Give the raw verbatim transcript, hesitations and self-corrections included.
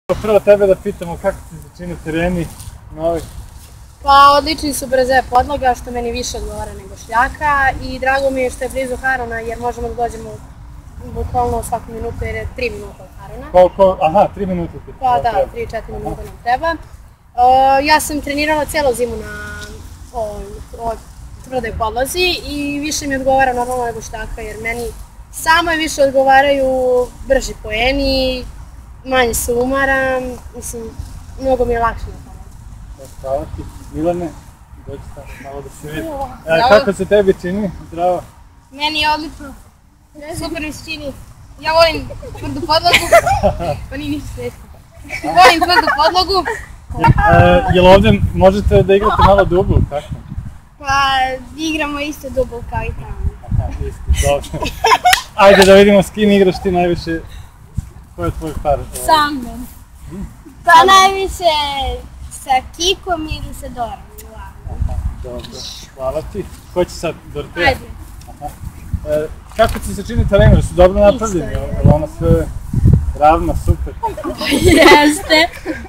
Prvo tebe da pitamo kako ti se čine tereni novi? Pa odlični su brze podloga što meni više odgovara nego šljaka i drago mi je što je blizu Harona jer možemo da dođemo bukvalno svaku minutu jer je tri minuta od Harona. Koliko? Aha, tri minuta ti treba. Pa da, tri četiri minuta nam treba. Ja sam trenirala cijelu zimu na ovoj tvrdoj podlozi i više mi odgovara normalno nego šljaka jer meni samo je više odgovaraju brži poeni, manje se umaram, mislim, mnogo mi je lakše na tome. Hvala ti. Milane, dođi tamo malo da se vidi. Kako se tebi čini? Zdravo. Meni je odlično. Super mi se čini. Ja volim tvrdu podlogu. Pa nije ništa svešno. Volim tvrdu podlogu. Jel ovdje možete da igrate malo dublu, kako? Pa igramo isto dublu kao i tamo. Aha, isto, dobro. Ajde da vidimo s kim igraš ti najviše. Ko je tvoj par? Sam meni. Pa najviše sa Kikom ili sa Dorom. Aha, dobro. Hvala ti. Ko će sad, Doroteja? Ajde. Aha. Kako ti se čini teren? Su dobro napravljeni? Je li ona sve ravna, super? Jeste.